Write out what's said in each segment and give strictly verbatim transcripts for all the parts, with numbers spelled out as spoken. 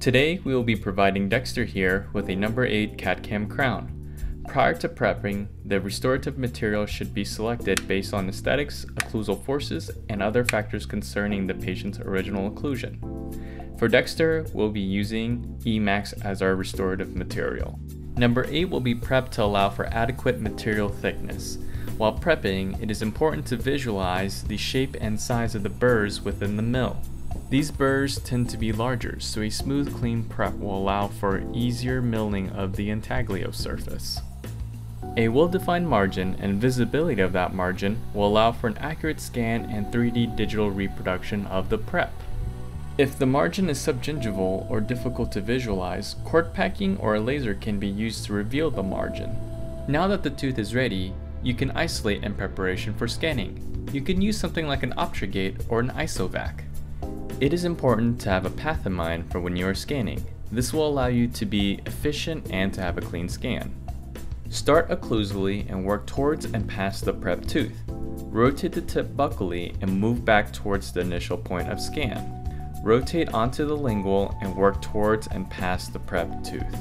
Today we will be providing Dexter here with a number eight C A D C A M crown. Prior to prepping, the restorative material should be selected based on aesthetics, occlusal forces, and other factors concerning the patient's original occlusion. For Dexter, we'll be using E MAX as our restorative material. Number eight will be prepped to allow for adequate material thickness. While prepping, it is important to visualize the shape and size of the burrs within the mill. These burrs tend to be larger, so a smooth, clean prep will allow for easier milling of the intaglio surface. A well-defined margin and visibility of that margin will allow for an accurate scan and three D digital reproduction of the prep. If the margin is subgingival or difficult to visualize, cord packing or a laser can be used to reveal the margin. Now that the tooth is ready, you can isolate in preparation for scanning. You can use something like an Optrogate or an IsoVac. It is important to have a path in mind for when you are scanning. This will allow you to be efficient and to have a clean scan. Start occlusally and work towards and past the prep tooth. Rotate the tip buccally and move back towards the initial point of scan. Rotate onto the lingual and work towards and past the prep tooth.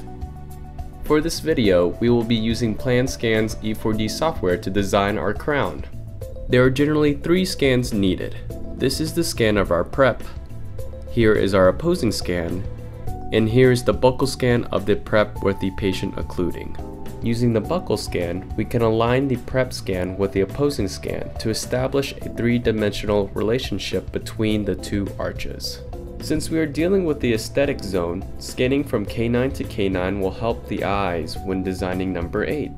For this video, we will be using PlanScan's E four D software to design our crown. There are generally three scans needed. This is the scan of our prep. Here is our opposing scan, and here is the buccal scan of the prep with the patient occluding. Using the buccal scan, we can align the prep scan with the opposing scan to establish a three-dimensional relationship between the two arches. Since we are dealing with the aesthetic zone, scanning from canine to canine will help the eyes when designing number eight.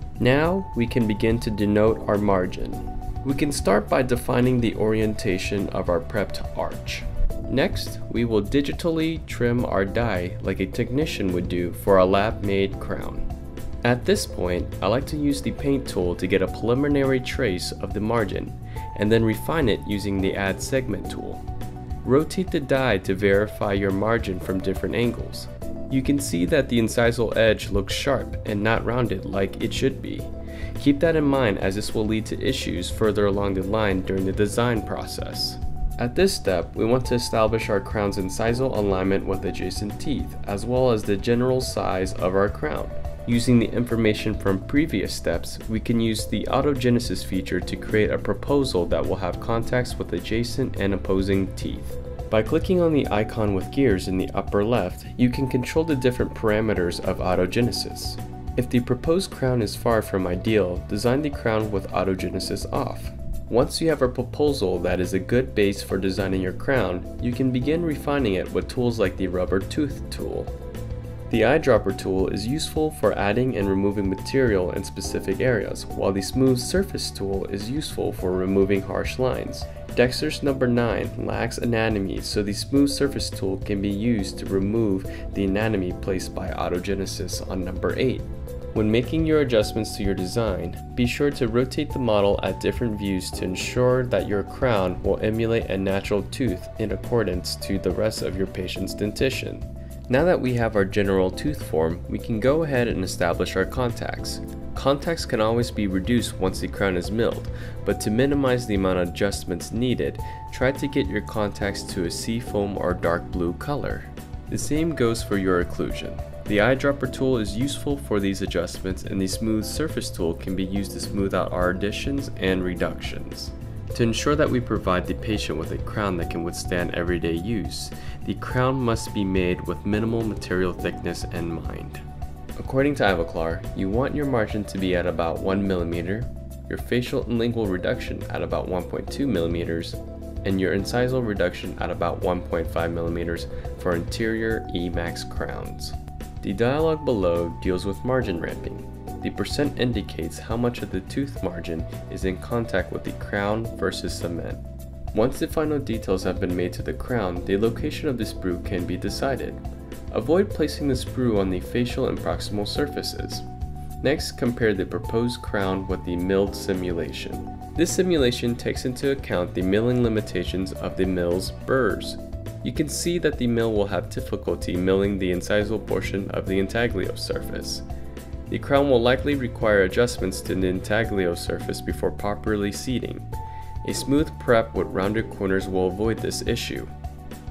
Now we can begin to denote our margin. We can start by defining the orientation of our prepped arch. Next, we will digitally trim our die like a technician would do for a lab-made crown. At this point, I like to use the paint tool to get a preliminary trace of the margin, and then refine it using the Add Segment tool. Rotate the die to verify your margin from different angles. You can see that the incisal edge looks sharp and not rounded like it should be. Keep that in mind, as this will lead to issues further along the line during the design process. At this step, we want to establish our crown's incisal alignment with adjacent teeth, as well as the general size of our crown. Using the information from previous steps, we can use the autogenesis feature to create a proposal that will have contacts with adjacent and opposing teeth. By clicking on the icon with gears in the upper left, you can control the different parameters of autogenesis. If the proposed crown is far from ideal, design the crown with autogenesis off. Once you have a proposal that is a good base for designing your crown, you can begin refining it with tools like the rubber tooth tool. The eyedropper tool is useful for adding and removing material in specific areas, while the smooth surface tool is useful for removing harsh lines. Dexter's number nine lacks anatomy, so the smooth surface tool can be used to remove the anatomy placed by autogenesis on number eight. When making your adjustments to your design, be sure to rotate the model at different views to ensure that your crown will emulate a natural tooth in accordance to the rest of your patient's dentition. Now that we have our general tooth form, we can go ahead and establish our contacts. Contacts can always be reduced once the crown is milled, but to minimize the amount of adjustments needed, try to get your contacts to a seafoam or dark blue color. The same goes for your occlusion. The eyedropper tool is useful for these adjustments, and the smooth surface tool can be used to smooth out our additions and reductions. To ensure that we provide the patient with a crown that can withstand everyday use, the crown must be made with minimal material thickness in mind. According to Ivoclar, you want your margin to be at about one millimeter, your facial and lingual reduction at about one point two millimeters, and your incisal reduction at about one point five millimeters for interior E MAX crowns. The dialog below deals with margin ramping. The percent indicates how much of the tooth margin is in contact with the crown versus cement. Once the final details have been made to the crown, the location of the sprue can be decided. Avoid placing the sprue on the facial and proximal surfaces. Next, compare the proposed crown with the milled simulation. This simulation takes into account the milling limitations of the mill's burrs. You can see that the mill will have difficulty milling the incisal portion of the intaglio surface. The crown will likely require adjustments to the intaglio surface before properly seating. A smooth prep with rounded corners will avoid this issue.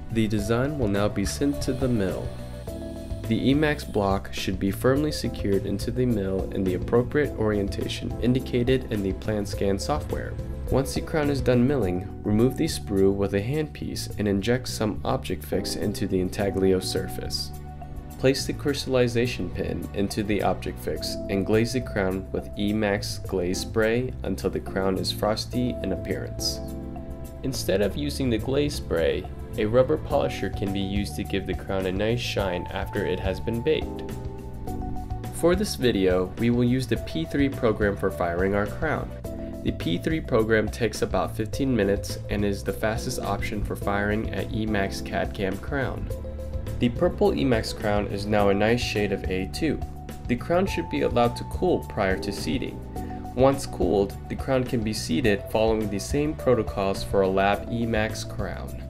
The design will now be sent to the mill. The Emax block should be firmly secured into the mill in the appropriate orientation indicated in the PlanScan software. Once the crown is done milling, remove the sprue with a handpiece and inject some object fix into the intaglio surface. Place the crystallization pin into the object fix and glaze the crown with Emax glaze spray until the crown is frosty in appearance. Instead of using the glaze spray, a rubber polisher can be used to give the crown a nice shine after it has been baked. For this video, we will use the P three program for firing our crown. The P three program takes about fifteen minutes and is the fastest option for firing an Emax C A D C A M crown. The purple Emax crown is now a nice shade of A two. The crown should be allowed to cool prior to seating. Once cooled, the crown can be seated following the same protocols for a lab Emax crown.